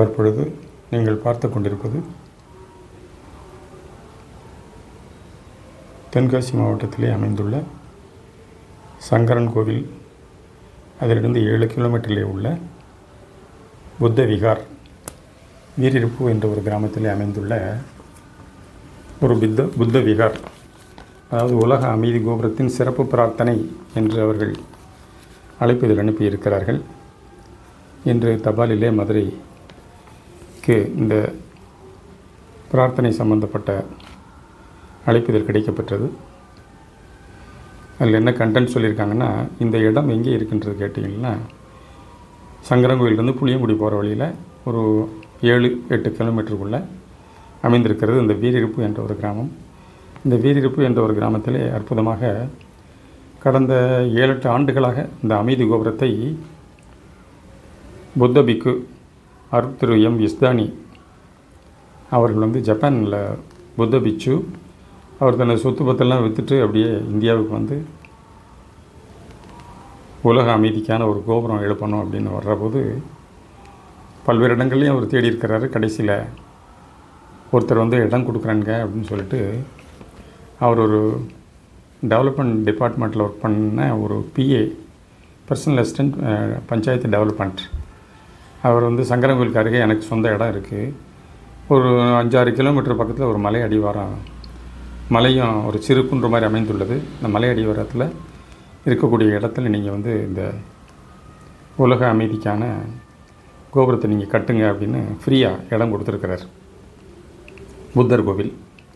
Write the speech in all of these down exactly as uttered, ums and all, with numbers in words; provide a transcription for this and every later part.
தற்பொழுது நீங்கள் பார்த்து கொண்டிருப்பது தென்காசி மாவட்டத்திலே அமைந்துள்ள சங்கரன் கோவில். அதிலிருந்து ஏழு கிலோமீட்டரிலே உள்ள புத்த விகார் வீரிருப்பு என்ற ஒரு கிராமத்திலே அமைந்துள்ள ஒரு புத்த புத்த விகார். அதாவது உலக அமைதி கோபுரத்தின் சிறப்பு பிரார்த்தனை என்று அவர்கள் அழைப்பதில் அனுப்பியிருக்கிறார்கள். இன்று தபாலிலே மதுரைக்கு இந்த பிரார்த்தனை சம்பந்தப்பட்ட அழைப்புதல் கிடைக்கப்பெற்றது. அதில் என்ன கண்டென்ட் சொல்லியிருக்காங்கன்னா, இந்த இடம் எங்கே இருக்கின்றது கேட்டிங்கன்னா, சங்கரங்கோயிலிருந்து புளியங்குடி போகிற வழியில் ஒரு ஏழு எட்டு கிலோமீட்டருக்குள்ளே அமைந்திருக்கிறது இந்த வீரிருப்பு என்ற ஒரு கிராமம். இந்த வீரிருப்பு என்ற ஒரு கிராமத்திலே அற்புதமாக கடந்த ஏழு எட்டு ஆண்டுகளாக இந்த அமைதி கோபுரத்தை புத்த பிக்கு அருட் திரு எம் இஸ்தானி அவர்கள் வந்து ஜப்பானில் புத்த பிச்சு அவர் தனது சொத்து பத்தெல்லாம் விற்றுட்டு அப்படியே இந்தியாவுக்கு வந்து உலக அமைதிக்கான ஒரு கோபுரம் எழுப்பணும் அப்படின்னு வர்றபோது பல்வேறு இடங்கள்லையும் அவர் தேடி இருக்கிறாரு. கடைசியில் ஒருத்தர் வந்து இடம் கொடுக்குறாங்க அப்படின்னு சொல்லிட்டு அவர் ஒரு டெவலப்மெண்ட் டிபார்ட்மெண்ட்டில் ஒர்க் பண்ண ஒரு PA personal assistant panchayat development அவர் வந்து சங்கரங்கோயிலுக்கு அருகே எனக்கு சொந்த இடம் இருக்குது, ஒரு அஞ்சாறு கிலோமீட்டர் பக்கத்தில் ஒரு மலை அடிவாரம், மலையும் ஒரு சிறு குன்று மாதிரி அமைந்துள்ளது. இந்த மலை அடிவாரத்தில் இருக்கக்கூடிய இடத்துல நீங்கள் வந்து இந்த உலக அமைதிக்கான கோபுரத்தை நீங்கள் கட்டுங்க அப்படின்னு ஃப்ரீயாக இடம் கொடுத்துருக்கிறார் புத்தர் கோவில்.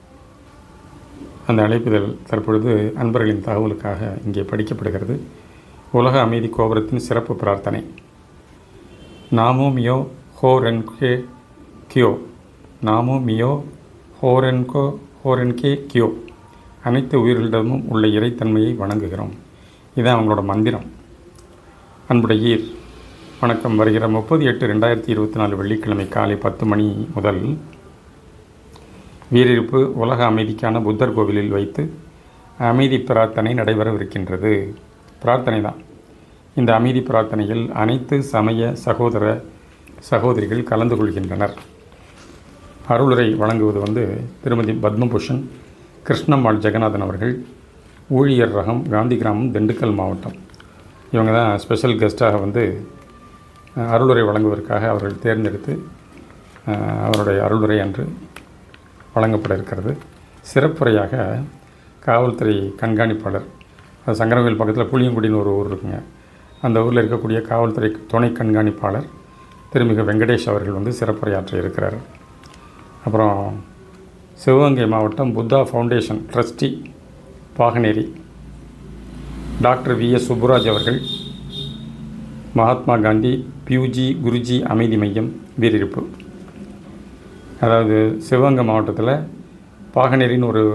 அந்த அழைப்புதல் தற்பொழுது அன்பர்களின் தகவலுக்காக இங்கே படிக்கப்படுகிறது. உலக அமைதி கோபுரத்தின் சிறப்பு பிரார்த்தனை. நாமோ மியோ ஹோரென்கே கியோ, நாமோ மியோ ஹோரென்கோ ஹோரென்கே கியோ, அனைத்து உயிர்களிடமும் உள்ள இறைத்தன்மையை வணங்குகிறோம். இதுதான் அவங்களோட மந்திரம். அன்புடையீர் வணக்கம். வருகிற முப்பது எட்டு ரெண்டாயிரத்தி இருபத்தி நாலு வெள்ளிக்கிழமை காலை பத்து மணி முதல் வீரிருப்பு உலக அமைதிக்கான புத்தர் கோவிலில் வைத்து அமைதி பிரார்த்தனை நடைபெறவிருக்கின்றது. பிரார்த்தனை தான். இந்த அமைதி பிரார்த்தனையில் அனைத்து சமய சகோதர சகோதரிகள் கலந்து கொள்கின்றனர். அருளுரை வழங்குவது வந்து திருமதி பத்மபூஷன் கிருஷ்ணம்மாள் ஜெகநாதன் அவர்கள், ஊழியர் ரகம், காந்தி கிராமம், திண்டுக்கல் மாவட்டம். இவங்க தான் ஸ்பெஷல் கெஸ்ட்டாக வந்து அருளுரை வழங்குவதற்காக அவர்கள் தேர்ந்தெடுத்து அவருடைய அருளுரை அன்று வழங்கப்பட இருக்கிறது. சிறப்புரையாக காவல்துறை கண்காணிப்பாளர், அது சங்கரங்கோயில் பக்கத்தில் புளியங்குடின்னு ஒரு ஊர் இருக்குங்க, அந்த ஊரில் இருக்கக்கூடிய காவல்துறை துணை கண்காணிப்பாளர் திருமிகு வெங்கடேஷ் அவர்கள் வந்து சிறப்புரையாற்ற இருக்கிறார். அப்புறம் சிவகங்கை மாவட்டம் Buddha foundation trustee Baganeri doctor V S Subbaraj அவர்கள், மகாத்மா காந்தி பியூஜி குருஜி அமைதி மையம் வீரிருப்பு. அதாவது சிவகங்கை மாவட்டத்தில் பாகனேரின்னு ஒரு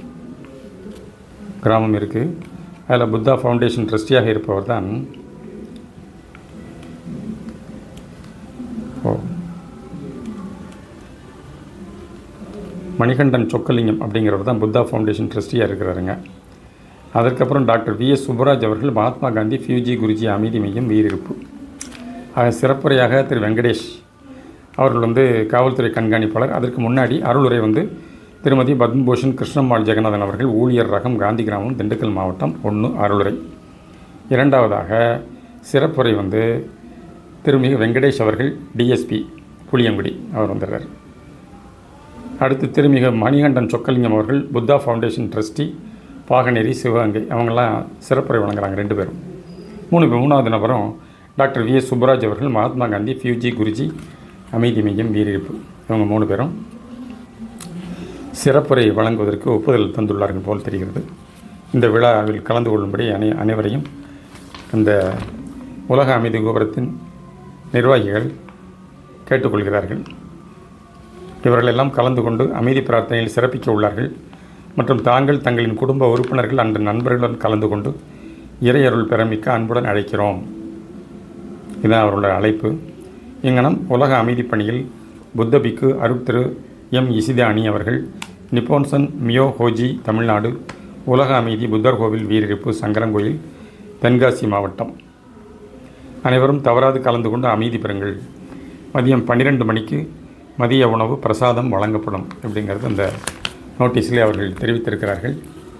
கிராமம் இருக்குது. அதில் புத்தா ஃபவுண்டேஷன் ட்ரஸ்டியாக இருப்பவர் தான் ஓ மணிகண்டன் சொக்கலிங்கம் அப்படிங்கிறவர் தான் புத்தா ஃபவுண்டேஷன் ட்ரஸ்டியாக இருக்கிறாருங்க. அதற்கப்புறம் டாக்டர் வி எஸ் சுப்புராஜ் அவர்கள் மகாத்மா காந்தி ஃபியூஜி குருஜி அமைதி மையம் வீரிருப்பு. ஆக சிறப்புரையாக திரு வெங்கடேஷ் அவர்கள் வந்து காவல்துறை கண்காணிப்பாளர். அதற்கு முன்னாடி அருளுரை வந்து திருமதி பத்மபூஷன் கிருஷ்ணம்மாள் ஜெகநாதன் அவர்கள், ஊழியர் ரகம், காந்தி கிராமம், திண்டுக்கல் மாவட்டம் ஒன்று அருளுரை. இரண்டாவதாக சிறப்புரை வந்து திருமிகு வெங்கடேஷ் அவர்கள், டிஎஸ்பி புளியங்குடி அவர் வந்துடுறார். அடுத்து திருமிகு மணிகண்டன் சொக்கலிங்கம் அவர்கள், புத்தா ஃபவுண்டேஷன் ட்ரஸ்டி பாகனேரி சிவகங்கை, அவங்களாம் சிறப்புரை வழங்குறாங்க ரெண்டு பேரும். மூணு மூணாவது நபரும் டாக்டர் வி எஸ் சுப்புராஜ் அவர்கள், மகாத்மா காந்தி ஃபியூஜி குருஜி அமைதி மையம் வீரிருப்பு, இவங்க மூணு பேரும் சிறப்புரை வழங்குவதற்கு ஒப்புதல் தந்துள்ளார்கள் போல் தெரிகிறது. இந்த விழாவில் கலந்து கொள்ளும்படி அனை அனைவரையும் இந்த உலக அமைதி கோபுரத்தின் நிர்வாகிகள் கேட்டுக்கொள்கிறார்கள். இவர்களெல்லாம் கலந்து கொண்டு அமைதி பிரார்த்தனையில் சிறப்பிக்க உள்ளார்கள். மற்றும் தாங்கள் தங்களின் குடும்ப உறுப்பினர்கள் அன்று நண்பர்களுடன் கலந்து கொண்டு இறையருள் பெறமிக்க அன்புடன் அழைக்கிறோம். இதுதான் அவர்களுடைய அழைப்பு. இங்கனம் உலக அமைதி பணியில் புத்த பிக்கு அருட் திரு எம் இசிதானி அவர்கள், நிப்போன்சன் மியோ ஹோஜி தமிழ்நாடு, உலக அமைதி புத்தர் கோவில் வீரிருப்பு சங்கரங்கோயில் தென்காசி மாவட்டம். அனைவரும் தவறாது கலந்து கொண்டு அமைதி பெறுங்கள். மதியம் பன்னிரெண்டு மணிக்கு மதிய உணவு பிரசாதம் வழங்கப்படும் அப்படிங்கிறது அந்த நோட்டீஸிலே அவர்கள் தெரிவித்திருக்கிறார்கள்.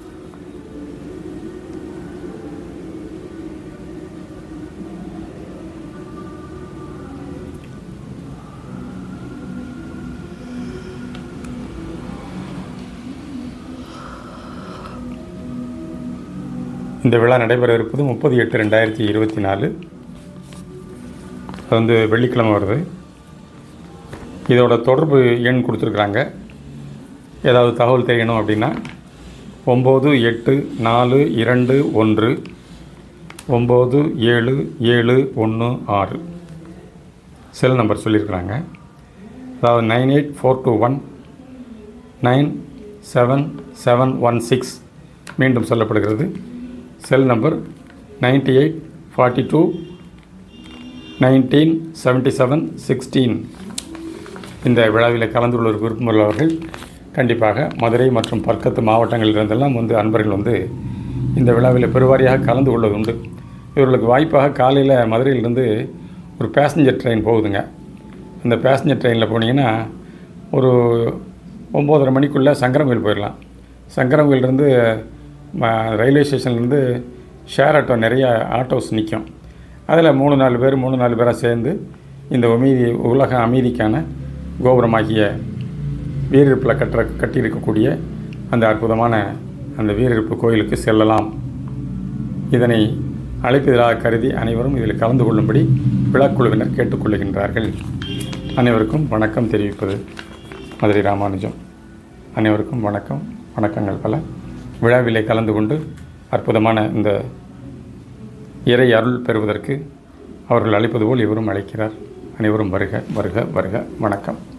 இந்த விழா நடைபெற இருப்பது முப்பது எட்டு ரெண்டாயிரத்தி இருபத்தி நாலு அது வந்து வெள்ளிக்கிழமை வருது. இதோட தொடர்பு எண் கொடுத்துருக்குறாங்க. ஏதாவது தகவல் தெரியணும் அப்படின்னா ஒம்பது எட்டு நாலு இரண்டு ஒன்று ஒம்பது ஏழு ஏழு ஒன்று ஆறு செல் நம்பர் சொல்லியிருக்கிறாங்க. அதாவது nine eight four two one nine seven seven one six மீண்டும் சொல்லப்படுகிறது. Cell number ninety eight forty two nineteen seventy seven sixteen. இந்த விழாவில் கலந்து கொள்ள விருப்பமுள்ளவர்கள் கண்டிப்பாக மதுரை மற்றும் பக்கத்து மாவட்டங்களிலிருந்தெல்லாம் வந்து அன்பர்கள் வந்து இந்த விழாவில் பெருவாரியாக கலந்து கொள்வது உண்டு. இவர்களுக்கு வாய்ப்பாக காலையில் மதுரையிலிருந்து ஒரு பேசஞ்சர் ட்ரெயின் போகுதுங்க. அந்த பேசஞ்சர் ட்ரெயினில் போனீங்கன்னா ஒரு ஒம்போதரை மணிக்குள்ளே சங்கரங்கோயில் போயிடலாம். சங்கரங்கோயிலிருந்து ரயில்வே ஸ்டேஷன்லேருந்து ஷேர் ஆட்டோ நிறைய ஆட்டோஸ் நிற்கும். அதில் மூணு நாலு பேர் மூணு நாலு பேராக சேர்ந்து இந்த அமைதி உலக அமைதிக்கான கோபுரமாகிய வீரிருப்பில் கட்டுற கட்டியிருக்கக்கூடிய அந்த அற்புதமான அந்த வீரிருப்பு கோயிலுக்கு செல்லலாம். இதனை அழைப்பதாக கருதி அனைவரும் இதில் கலந்து கொள்ளும்படி விழாக்குழுவினர் கேட்டுக்கொள்கின்றார்கள். அனைவருக்கும் வணக்கம் தெரிவிப்பது மதுரை ராமானுஜம். அனைவருக்கும் வணக்கம், வணக்கங்கள் பல. விழாவிலே கலந்து கொண்டு அற்புதமான இந்த இறை அருள் பெறுவதற்கு அவர்கள் அழைப்பது போல் இவரும் அழைக்கிறார். அனைவரும் வருக வருக வருக. வணக்கம்.